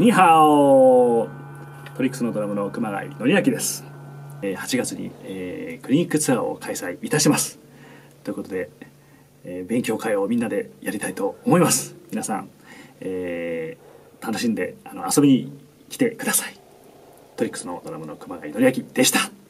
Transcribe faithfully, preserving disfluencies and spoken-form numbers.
ニーハオ。トリックスのドラムの熊谷紀明です。はちがつに、えー、クリニックツアーを開催いたします。ということで、えー、勉強会をみんなでやりたいと思います。皆さん、えー、楽しんであの遊びに来てください。トリックスのドラムの熊谷紀明でした。